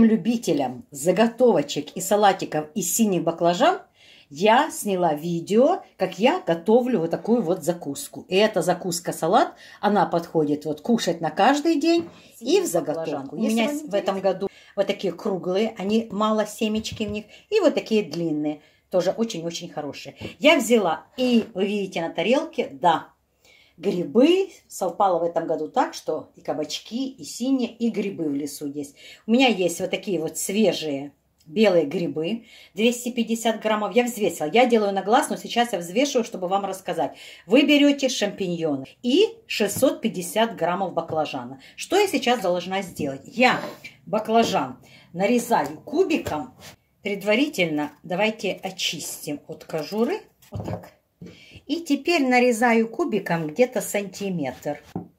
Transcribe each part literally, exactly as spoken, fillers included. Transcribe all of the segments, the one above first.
Любителям заготовочек и салатиков из синих баклажан я сняла видео, как я готовлю вот такую вот закуску. И эта закуска-салат, она подходит вот кушать на каждый день и в заготовку. У меня в этом году вот такие круглые, они мало семечки в них, и вот такие длинные, тоже очень-очень хорошие. Я взяла, и вы видите на тарелке, да, грибы. Совпало в этом году так, что и кабачки, и синие, и грибы в лесу есть. У меня есть вот такие вот свежие белые грибы, двести пятьдесят граммов. Я взвесила. Я делаю на глаз, но сейчас я взвешиваю, чтобы вам рассказать. Вы берете шампиньоны и шестьсот пятьдесят граммов баклажана. Что я сейчас должна сделать? Я баклажан нарезаю кубиком. Предварительно давайте очистим от кожуры. Вот так. И теперь нарезаю кубиком где-то сантиметр.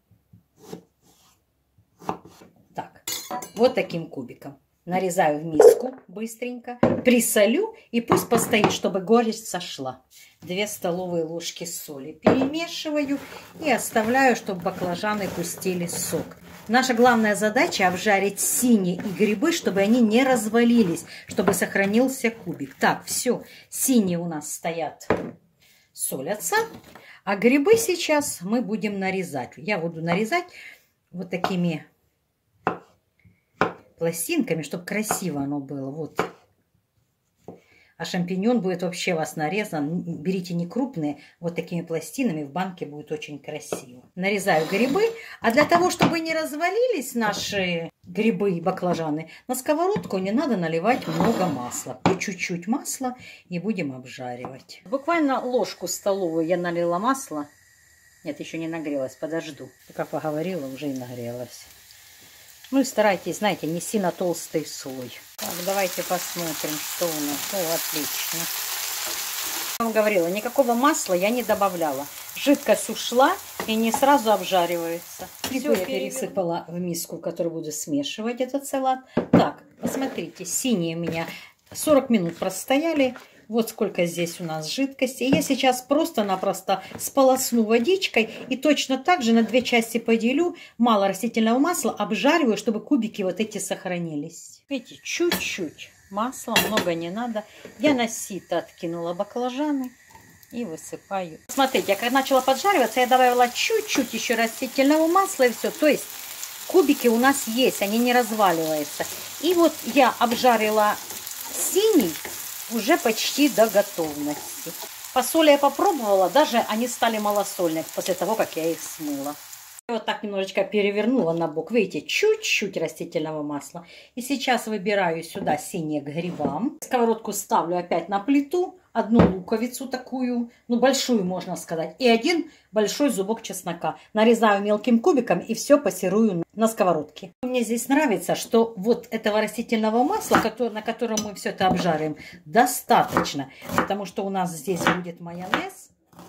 Так, вот таким кубиком. Нарезаю в миску быстренько, присолю и пусть постоит, чтобы горечь сошла. Две столовые ложки соли перемешиваю и оставляю, чтобы баклажаны пустили сок. Наша главная задача обжарить синие и грибы, чтобы они не развалились, чтобы сохранился кубик. Так, все, синие у нас стоят, солятся, а грибы сейчас мы будем нарезать. Я буду нарезать вот такими пластинками, чтобы красиво оно было. Вот. А шампиньон будет вообще у вас нарезан. Берите не крупные, вот такими пластинами в банке будет очень красиво. Нарезаю грибы. А для того, чтобы не развалились наши грибы и баклажаны, на сковородку не надо наливать много масла. По чуть-чуть масла и будем обжаривать. Буквально ложку столовую я налила масла. Нет, еще не нагрелась, подожду. Пока поговорила, уже и нагрелась. Ну и старайтесь, знаете, не сильно толстый слой. Так, давайте посмотрим, что у нас. О, отлично. Я вам говорила, никакого масла я не добавляла. Жидкость ушла и не сразу обжаривается. Все, я пересыпала в миску, в которую буду смешивать этот салат. Так, посмотрите, синие у меня сорок минут простояли. Вот сколько здесь у нас жидкости. И я сейчас просто-напросто сполосну водичкой и точно так же на две части поделю. Мало растительного масла, обжариваю, чтобы кубики вот эти сохранились. Видите, чуть-чуть масла, много не надо. Я на сито откинула баклажаны и высыпаю. Смотрите, я когда начала поджариваться, я добавила чуть-чуть еще растительного масла и все. То есть кубики у нас есть, они не разваливаются. И вот я обжарила синий уже почти до готовности. По соли я попробовала, даже они стали малосольные после того, как я их смыла. Вот так немножечко перевернула на бок. Видите, чуть-чуть растительного масла. И сейчас выбираю сюда синие к грибам. Сковородку ставлю опять на плиту. Одну луковицу такую, ну большую можно сказать. И один большой зубок чеснока. Нарезаю мелким кубиком и все пассерую на сковородке. Мне здесь нравится, что вот этого растительного масла, на котором мы все это обжариваем, достаточно. Потому что у нас здесь будет майонез.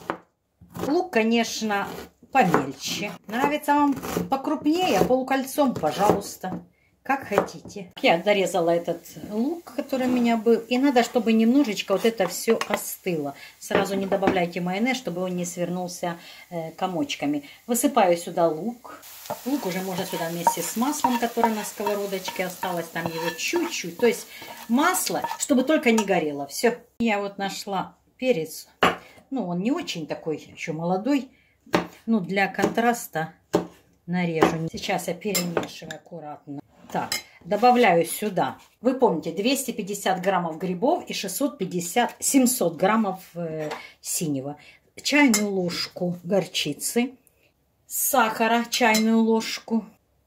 Лук, конечно, помельче. Нравится вам покрупнее, полукольцом, пожалуйста. Как хотите. Я дорезала этот лук, который у меня был. И надо, чтобы немножечко вот это все остыло. Сразу не добавляйте майонез, чтобы он не свернулся э, комочками. Высыпаю сюда лук. Лук уже можно сюда вместе с маслом, которое на сковородочке осталось. Там его чуть-чуть. То есть масло, чтобы только не горело. Все. Я вот нашла перец. Ну, он не очень такой, еще молодой. Ну, для контраста нарежу. Сейчас я перемешиваю аккуратно. Так, добавляю сюда, вы помните, двести пятьдесят граммов грибов и шестьсот пятьдесят, семьсот граммов э, синего. Чайную ложку горчицы, сахара чайную ложку,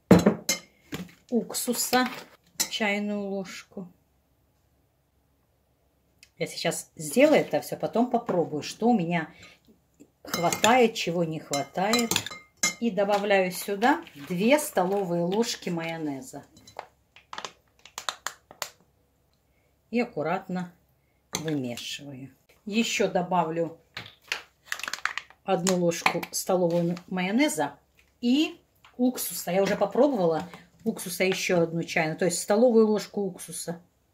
уксуса чайную ложку. Я сейчас сделаю это все, потом попробую, что у меня хватает, чего не хватает. И добавляю сюда две столовые ложки майонеза. И аккуратно вымешиваю. Еще добавлю одну ложку столовую майонеза и уксуса. Я уже попробовала уксуса еще одну чайную. То есть столовую ложку уксуса.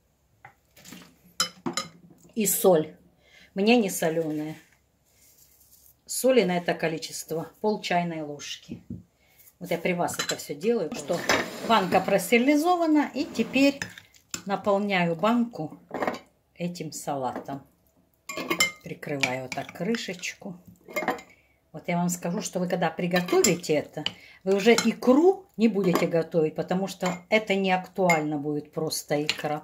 И соль. Мне не соленая. Соли на это количество пол чайной ложки. Вот я при вас это все делаю, что банка простерилизована. И теперь наполняю банку этим салатом. Прикрываю вот так крышечку. Вот я вам скажу, что вы когда приготовите это, вы уже икру не будете готовить, потому что это не актуально будет просто икра.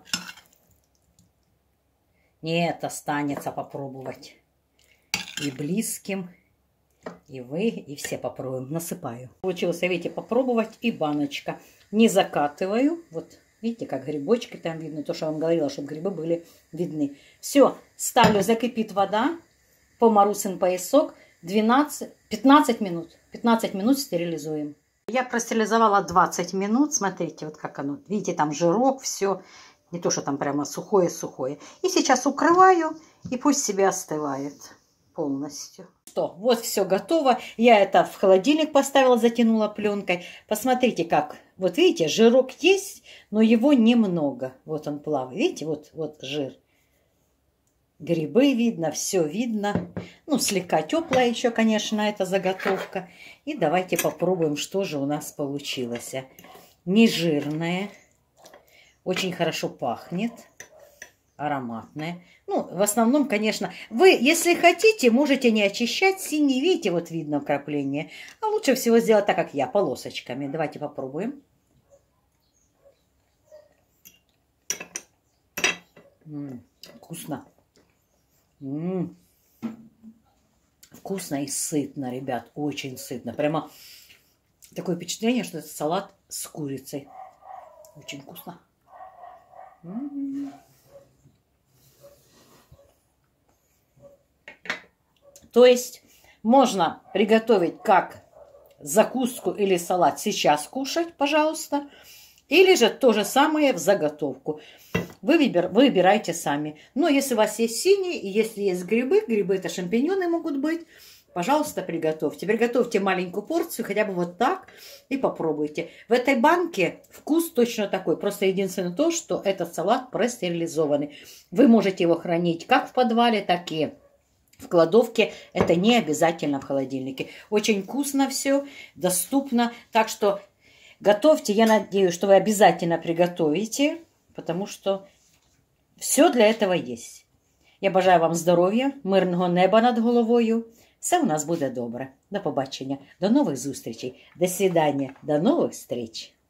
Нет, останется попробовать. И близким, и вы, и все попробуем. Насыпаю. Получилось, видите, попробовать и баночка. Не закатываю. Вот, видите, как грибочки там видно. То, что я вам говорила, чтобы грибы были видны. Все, ставлю, закипит вода. По Марусин поясок. двенадцать-пятнадцать минут. пятнадцать минут стерилизуем. Я простерилизовала двадцать минут. Смотрите, вот как оно. Видите, там жирок, все. Не то, что там прямо сухое-сухое. И сейчас укрываю, и пусть себе остывает полностью. Что, вот все готово. Я это в холодильник поставила, затянула пленкой. Посмотрите, как. Вот видите, жирок есть, но его немного. Вот он плавает. Видите, вот, вот жир. Грибы видно, все видно. Ну, слегка теплая еще, конечно, эта заготовка. И давайте попробуем, что же у нас получилось. Не жирная. Очень хорошо пахнет. Ароматная. Ну, в основном, конечно, вы, если хотите, можете не очищать. Синий, видите, вот видно вкрапление. А лучше всего сделать так, как я, полосочками. Давайте попробуем. М-м, вкусно. М-м. Вкусно и сытно, ребят. Очень сытно. Прямо такое впечатление, что это салат с курицей. Очень вкусно. М-м. То есть можно приготовить как закуску или салат сейчас кушать, пожалуйста. Или же то же самое в заготовку. Вы выбир, выбирайте сами. Но если у вас есть синие, и если есть грибы, грибы это шампиньоны могут быть, пожалуйста, приготовьте. Приготовьте маленькую порцию, хотя бы вот так, и попробуйте. В этой банке вкус точно такой. Просто единственное то, что этот салат простерилизованный. Вы можете его хранить как в подвале, так и в кладовке. Это не обязательно в холодильнике. Очень вкусно все, доступно. Так что готовьте. Я надеюсь, что вы обязательно приготовите, потому что все для этого есть. Я бажаю вам здоров'я, мирного неба над головою. Все у нас буде добре. До побачення, до нових зустрічей, до свидання, до нових зустріч.